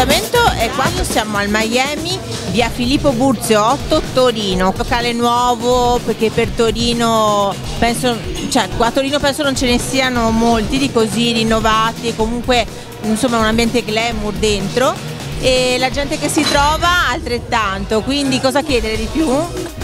L'appuntamento è quando siamo al Miami, via Filippo Burzio 8, Torino, locale nuovo, perché per Torino penso, cioè qua a Torino penso non ce ne siano molti di così rinnovati, comunque insomma un ambiente glamour dentro e la gente che si trova altrettanto, quindi cosa chiedere di più?